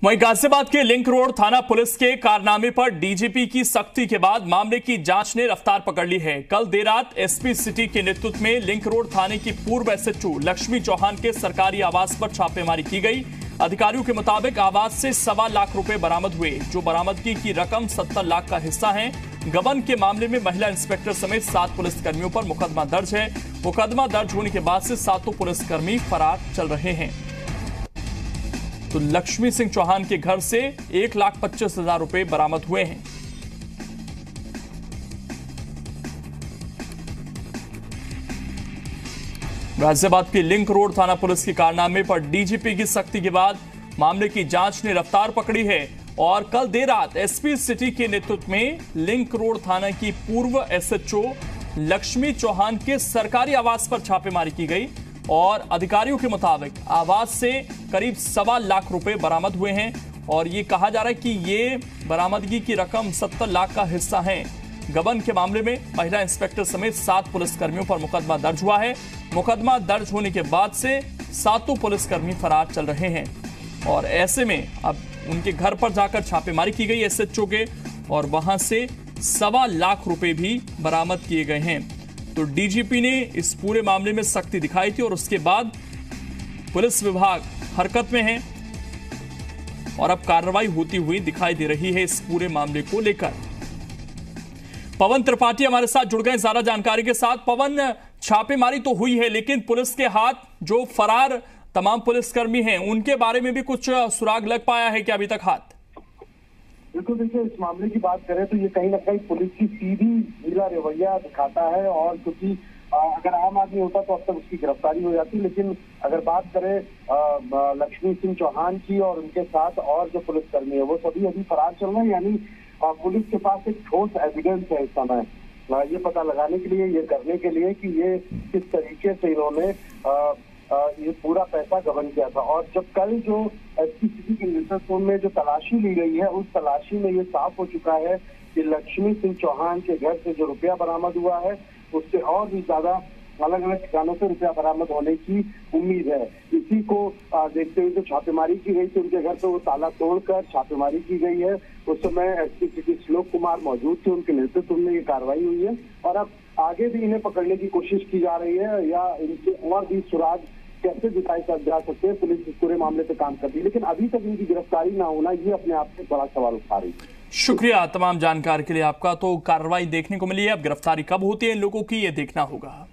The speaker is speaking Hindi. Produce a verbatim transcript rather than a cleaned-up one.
वहीं गाजियाबाद के लिंक रोड थाना पुलिस के कारनामे पर डीजीपी की सख्ती के बाद मामले की जांच ने रफ्तार पकड़ ली है। कल देर रात एसपी सिटी के नेतृत्व में लिंक रोड थाने की पूर्व एसएचओ लक्ष्मी चौहान के सरकारी आवास पर छापेमारी की गई। अधिकारियों के मुताबिक आवास से सवा लाख रुपए बरामद हुए, जो बरामदगी की रकम सत्तर लाख का हिस्सा है। गबन के मामले में महिला इंस्पेक्टर समेत सात पुलिसकर्मियों पर मुकदमा दर्ज है। मुकदमा दर्ज होने के बाद से सातों पुलिसकर्मी फरार चल रहे हैं। तो लक्ष्मी सिंह चौहान के घर से एक लाख पच्चीस हजार रुपए बरामद हुए हैं। गाजियाबाद के लिंक रोड थाना पुलिस के कारनामे पर डीजीपी की सख्ती के बाद मामले की जांच ने रफ्तार पकड़ी है और कल देर रात एसपी सिटी के नेतृत्व में लिंक रोड थाना की पूर्व एसएचओ लक्ष्मी चौहान के सरकारी आवास पर छापेमारी की गई और अधिकारियों के मुताबिक आवास से करीब सवा लाख रुपए बरामद हुए हैं और ये कहा जा रहा है कि ये बरामदगी की रकम सत्तर लाख का हिस्सा है। गबन के मामले में महिला इंस्पेक्टर समेत सात पुलिसकर्मियों पर मुकदमा दर्ज हुआ है। मुकदमा दर्ज होने के बाद से सातों पुलिसकर्मी फरार चल रहे हैं और ऐसे में अब उनके घर पर जाकर छापेमारी की गई एसएचओ के और वहां से सवा लाख रुपए भी बरामद किए गए हैं। तो डीजीपी ने इस पूरे मामले में सख्ती दिखाई थी और उसके बाद पुलिस विभाग हरकत में है और अब कार्रवाई होती हुई दिखाई दे रही है इस पूरे मामले को लेकर। पवन त्रिपाठी हमारे साथ जुड़ गए ज्यादा जानकारी के साथ। पवन, छापेमारी तो हुई है लेकिन पुलिस के हाथ जो फरार तमाम पुलिसकर्मी हैं उनके बारे में भी कुछ सुराग लग पाया है क्या अभी तक हाथ? बिल्कुल, देखिए इस मामले की बात करें तो ये कहीं ना कहीं पुलिस की सीधी ढीला रवैया दिखाता है और क्योंकि अगर आम आदमी होता तो अब तक उसकी गिरफ्तारी हो जाती, लेकिन अगर बात करें लक्ष्मी सिंह चौहान की और उनके साथ और जो पुलिसकर्मी है वो सभी अभी फरार चल रहे हैं। यानी पुलिस के पास एक ठोस एविडेंस है इस समय ये पता लगाने के लिए, ये करने के लिए कि ये किस तरीके से इन्होंने ये पूरा पैसा गबन किया था। और जब कल जो एसपी सिटी के नेतृत्व में जो तलाशी ली गई है उस तलाशी में ये साफ हो चुका है कि लक्ष्मी सिंह चौहान के घर से जो रुपया बरामद हुआ है उससे और भी ज्यादा अलग अलग ठिकानों से रुपया बरामद होने की उम्मीद है। इसी को देखते हुए जो छापेमारी की गई थी उनके घर पे वो ताला तोड़कर छापेमारी की गई है। उस समय एसपी सिटी श्लोक कुमार मौजूद थे, उनके नेतृत्व में ये कार्रवाई हुई है और अब आगे भी इन्हें पकड़ने की कोशिश की जा रही है या इनके और भी सुराग कैसे दिखाई जा सकते हैं। पुलिस इस पूरे मामले पे काम कर रही है लेकिन अभी तक इनकी गिरफ्तारी ना होना ये अपने आप में बड़ा सवाल उठा रही है। शुक्रिया तमाम जानकारी के लिए आपका। तो कार्रवाई देखने को मिली है, अब गिरफ्तारी कब होती है इन लोगों की ये देखना होगा।